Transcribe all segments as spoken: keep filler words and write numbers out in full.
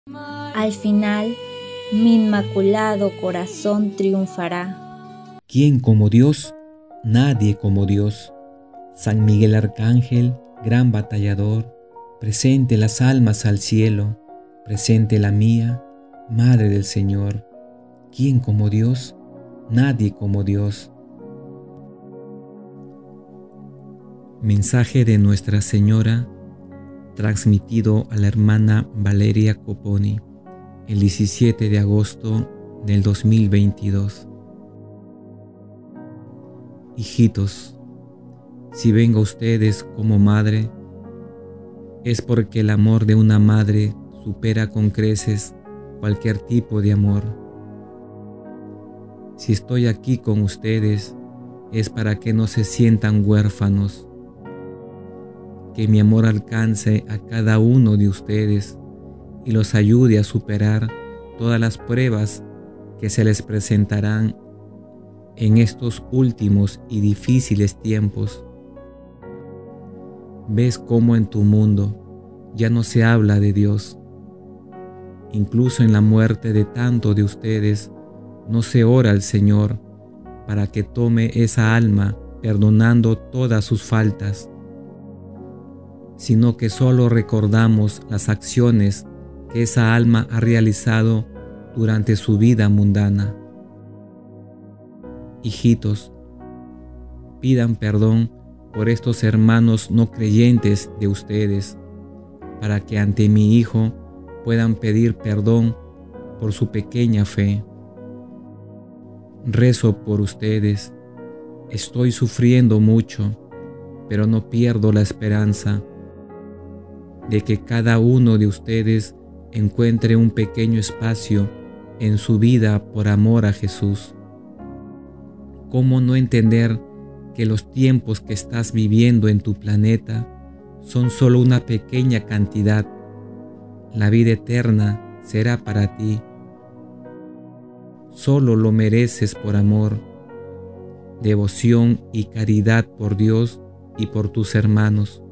Al final, mi inmaculado corazón triunfará. ¿Quién como Dios? Nadie como Dios. San Miguel Arcángel, gran batallador, presente las almas al cielo, presente la mía, Madre del Señor. ¿Quién como Dios? Nadie como Dios. Mensaje de Nuestra Señora, transmitido a la hermana Valeria Coponi, el diecisiete de agosto del dos mil veintidós. Hijitos, si vengo a ustedes como madre, es porque el amor de una madre supera con creces cualquier tipo de amor. Si estoy aquí con ustedes, es para que no se sientan huérfanos, que mi amor alcance a cada uno de ustedes y los ayude a superar todas las pruebas que se les presentarán en estos últimos y difíciles tiempos. ¿Ves cómo en tu mundo ya no se habla de Dios? Incluso en la muerte de tanto de ustedes, no se ora al Señor para que tome esa alma perdonando todas sus faltas, sino que solo recordamos las acciones que esa alma ha realizado durante su vida mundana. Hijitos, pidan perdón por estos hermanos no creyentes de ustedes, para que ante mi Hijo puedan pedir perdón por su pequeña fe. Rezo por ustedes. Estoy sufriendo mucho, pero no pierdo la esperanza de que cada uno de ustedes encuentre un pequeño espacio en su vida por amor a Jesús. ¿Cómo no entender que los tiempos que estás viviendo en tu planeta son solo una pequeña cantidad? La vida eterna será para ti. Solo lo mereces por amor, devoción y caridad por Dios y por tus hermanos.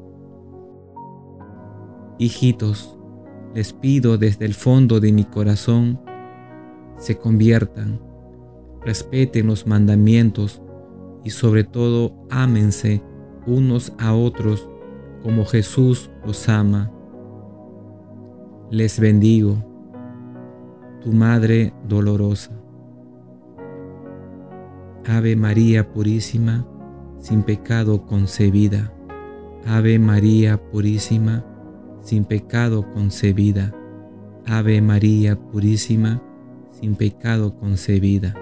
Hijitos, les pido desde el fondo de mi corazón, se conviertan, respeten los mandamientos y sobre todo ámense unos a otros como Jesús los ama. Les bendigo, tu Madre Dolorosa. Ave María Purísima, sin pecado concebida. Ave María Purísima, sin pecado concebida. Ave María Purísima, sin pecado concebida.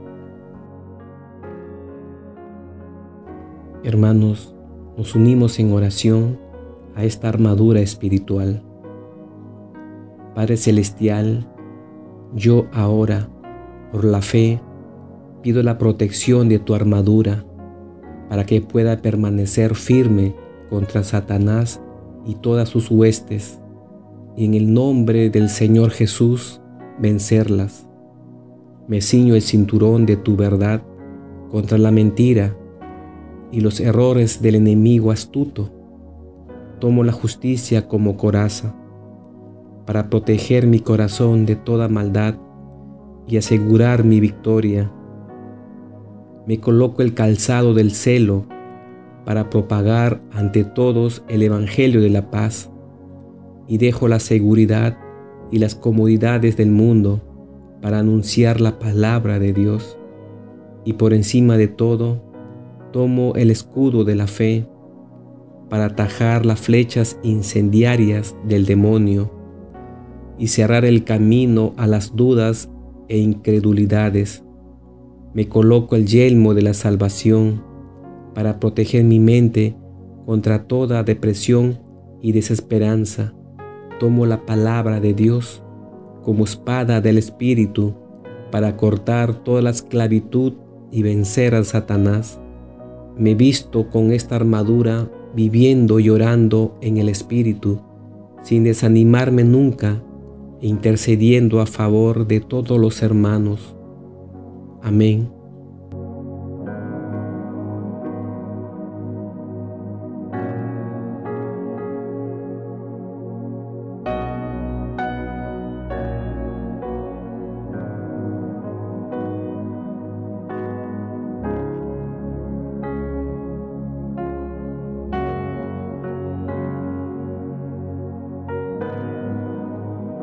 Hermanos, nos unimos en oración a esta armadura espiritual. Padre Celestial, yo ahora, por la fe, pido la protección de tu armadura para que pueda permanecer firme contra Satanás y todas sus huestes, y en el nombre del Señor Jesús vencerlas. Me ciño el cinturón de tu verdad contra la mentira y los errores del enemigo astuto. Tomo la justicia como coraza para proteger mi corazón de toda maldad y asegurar mi victoria. Me coloco el calzado del celo para propagar ante todos el evangelio de la paz, y dejo la seguridad y las comodidades del mundo para anunciar la palabra de Dios. Y por encima de todo, tomo el escudo de la fe para atajar las flechas incendiarias del demonio y cerrar el camino a las dudas e incredulidades. Me coloco el yelmo de la salvación para proteger mi mente contra toda depresión y desesperanza. Tomo la palabra de Dios como espada del Espíritu para cortar toda la esclavitud y vencer a Satanás. Me visto con esta armadura viviendo y orando en el Espíritu, sin desanimarme nunca, e intercediendo a favor de todos los hermanos. Amén.